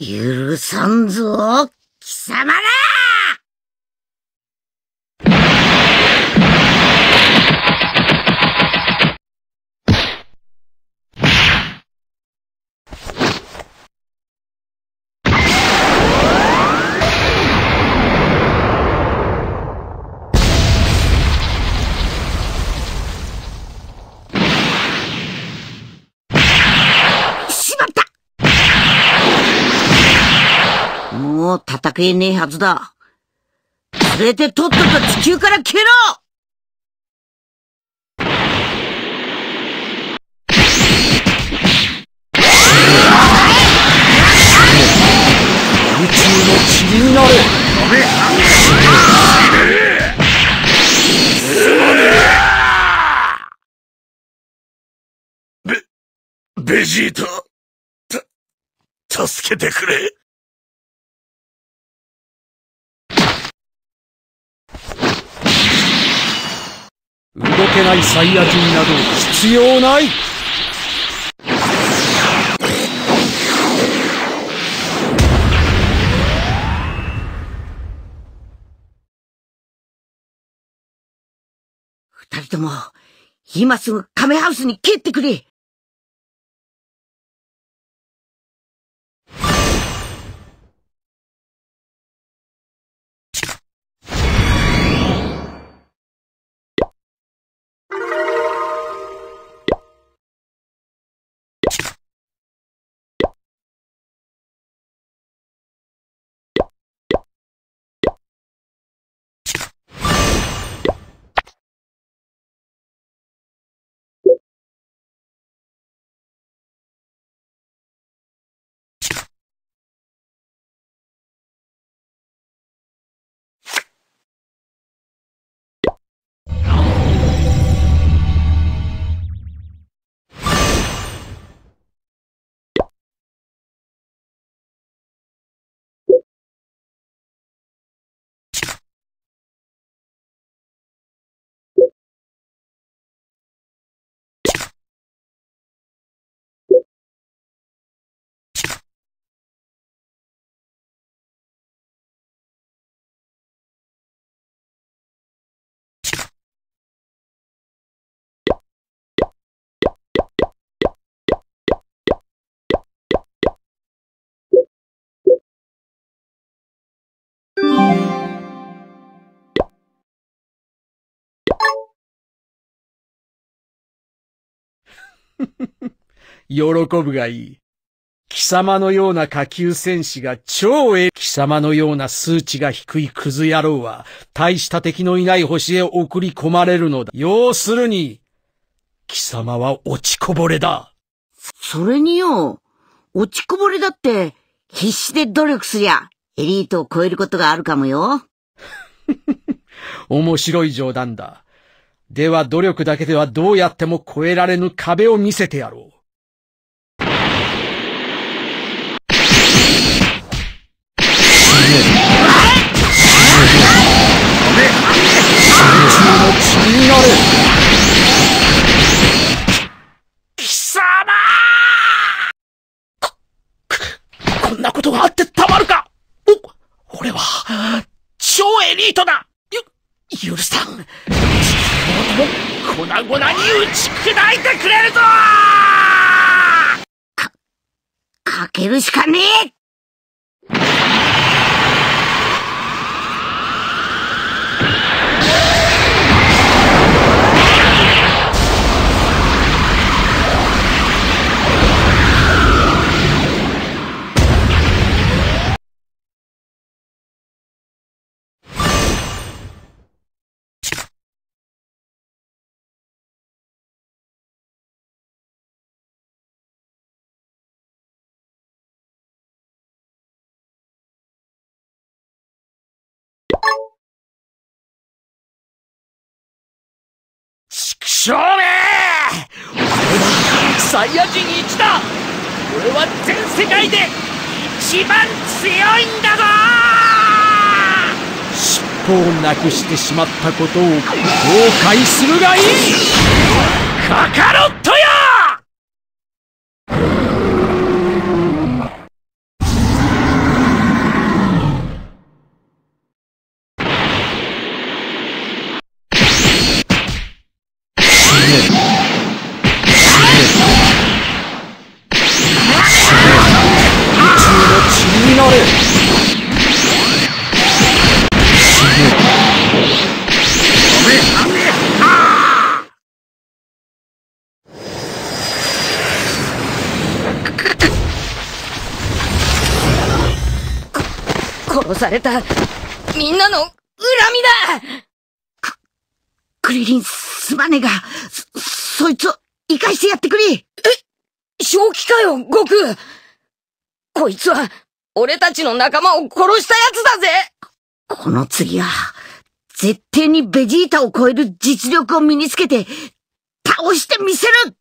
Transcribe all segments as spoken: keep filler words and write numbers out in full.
許さんぞ、貴様ら！もう戦えねえはずだ。連れてとっとと地球から消えろ！ 宇宙の塵になれ！ ベ、ベジータ、た、助けてくれ。 動けないサイヤ人など必要ない。 二人とも、今すぐカメハウスに帰ってくれ。 喜ぶがいい。貴様のような下級戦士が超え、貴様のような数値が低いクズ野郎は、大した敵のいない星へ送り込まれるのだ。要するに、貴様は落ちこぼれだ。 それによ、落ちこぼれだって、必死で努力すりゃ、エリートを超えることがあるかもよ。 面白い冗談だ。では努力だけではどうやっても越えられぬ壁を見せてやろう。 貴様！ こ、こんなことがあってたまるか！お、俺は、超エリートだ！ゆ、許さん！ 粉々に打ち砕いてくれるぞ！ か、かけるしかねえ！ 少年！俺はサイヤ人一だ！俺は全世界で一番強いんだぞ！ 尻尾をなくしてしまったことを後悔するがいい！ カカロットよ！ 殺されたみんなの恨みだ。 クリリンすまねえが、そ、そいつを生かしてやってくれ。え、 正気かよ、悟空。こいつは俺たちの仲間を殺したやつだぜ。 この次は絶対にベジータを超える実力を身につけて倒してみせる。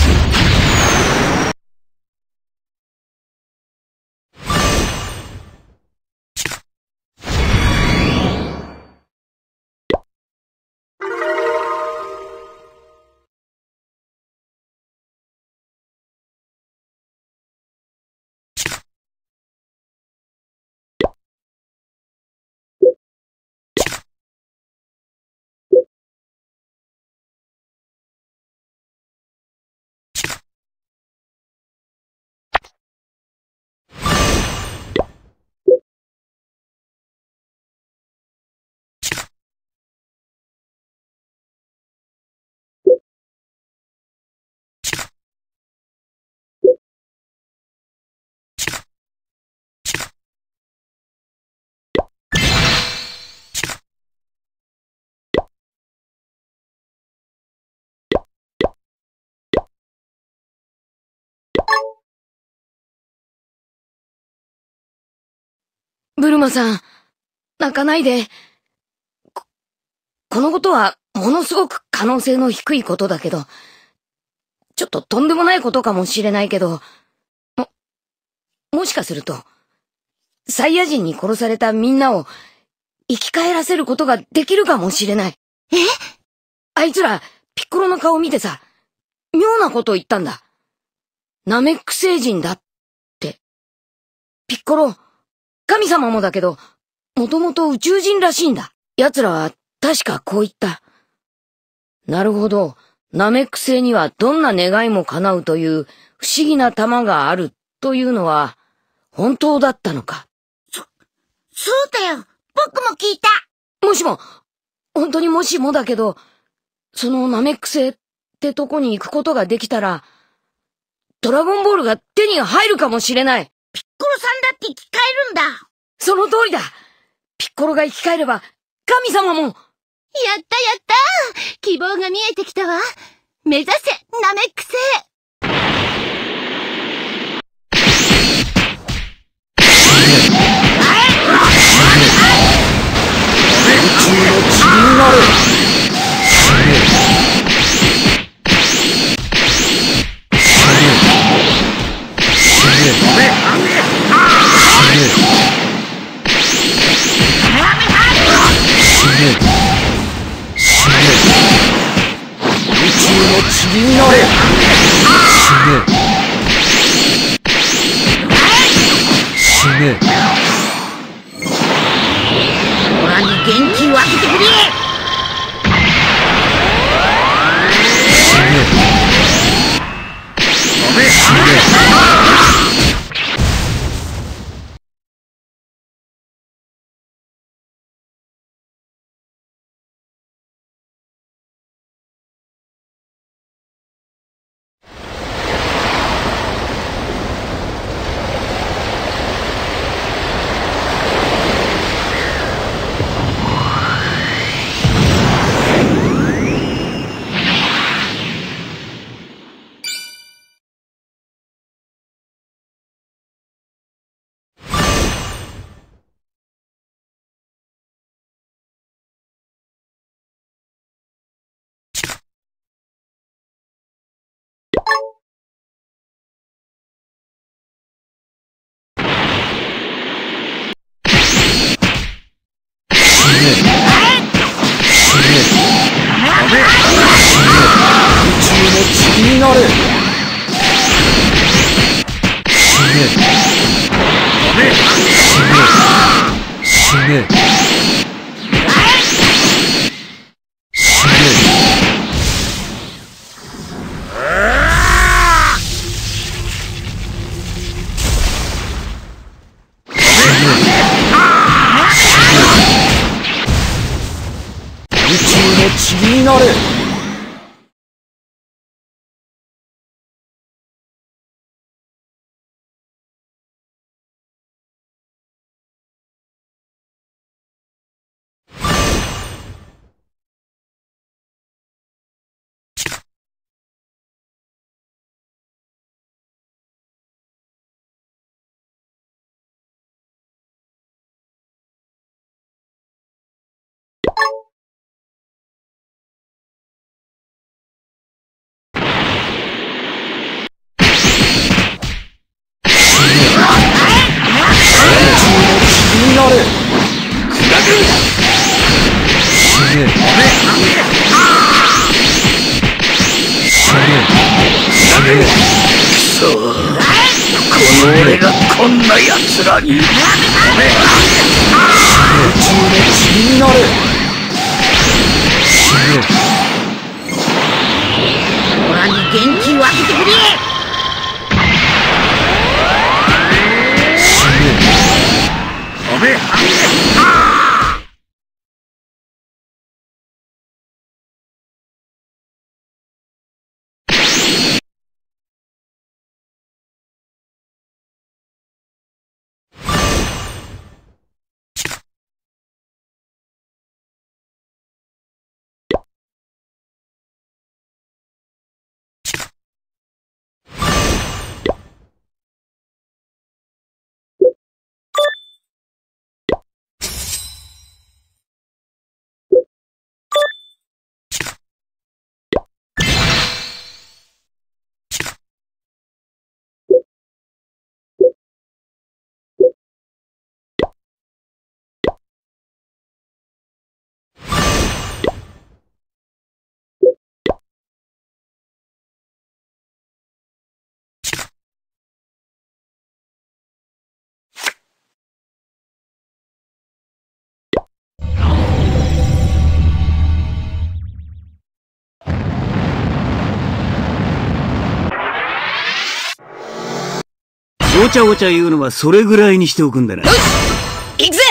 ブルマさん、泣かないで。こ、このことはものすごく可能性の低いことだけど、ちょっととんでもないことかもしれないけど、も、もしかすると、サイヤ人に殺されたみんなを生き返らせることができるかもしれない。 え？ あいつら、ピッコロの顔を見てさ、妙なことを言ったんだ。ナメック星人だって。ピッコロ、神様もだけど、もともと宇宙人らしいんだ。奴らは確かこう言った。なるほど。ナメック星にはどんな願いも叶うという不思議な玉があるというのは本当だったのか。 そ、そうだよ。僕も聞いた。 もしも、本当にもしもだけど、そのナメック星ってとこに行くことができたら、ドラゴンボールが手に入るかもしれない。 ピッコロさんだって生き返るんだ。 その通りだ。ピッコロが生き返れば、神様も。やったやった希望が見えてきたわ。目指せ、ナメック星。 宇宙の塵になれ。塵になれ。死ね。死ね。 オラに元気を分けてくれ。 死ね。死ね。になれ。死ね。死ね。死ね。宇宙の塵になれ。 この俺がこんな奴らに宇宙の塵になれ。 オラに元気を分けてくれ。 おめえおちゃおちゃ言うのはそれぐらいにしておくんだな。 よし行くぜ。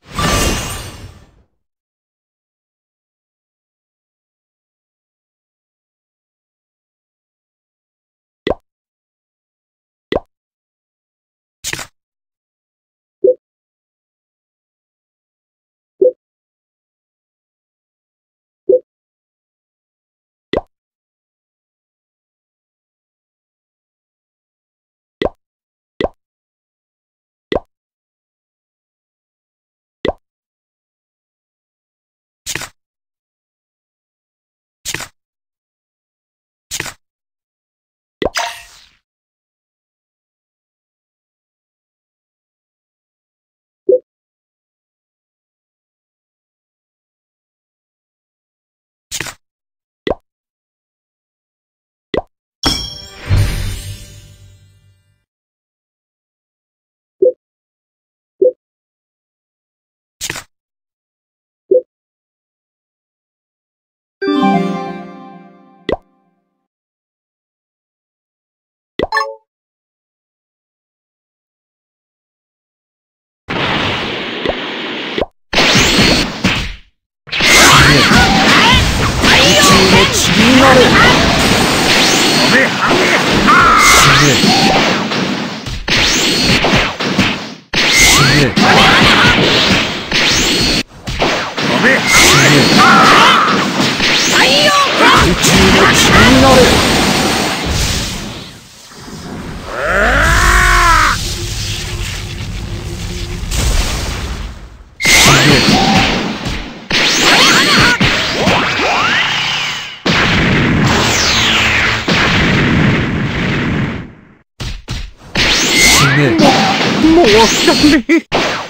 もうダメ。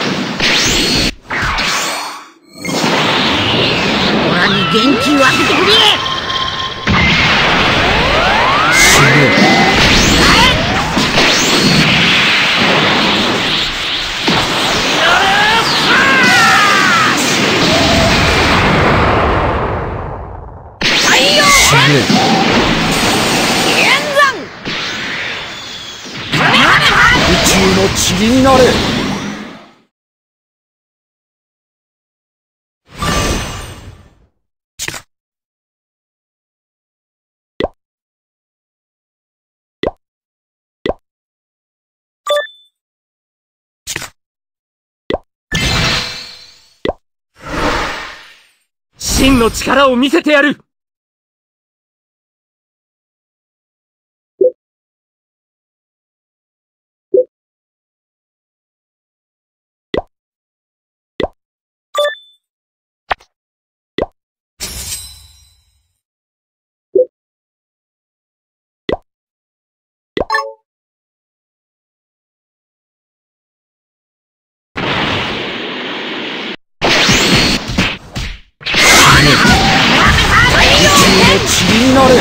オラに元気を分けてくれ。 宇宙の塵になれ。真の力を見せてやる。 塵になれ。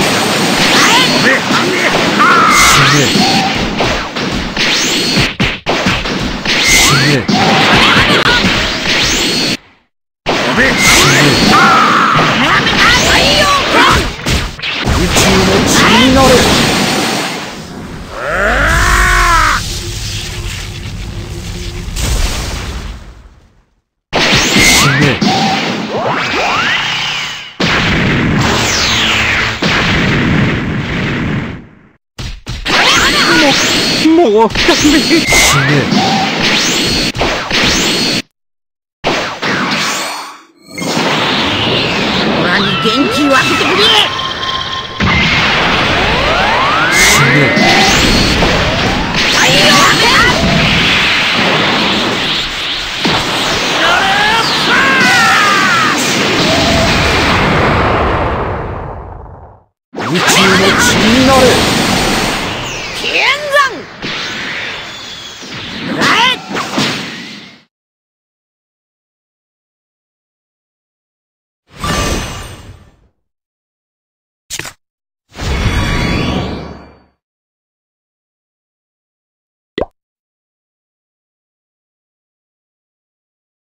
死ね。死ね。宇宙の塵になれ。 もうダメ。死ね。 オラに元気を分けてくれ。 死ね。宇宙の塵になれ。